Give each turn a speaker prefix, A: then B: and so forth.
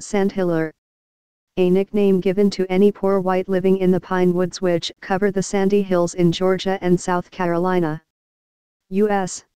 A: Sandhiller. A nickname given to any poor white living in the pine woods which cover the sandy hills in Georgia and South Carolina. U.S.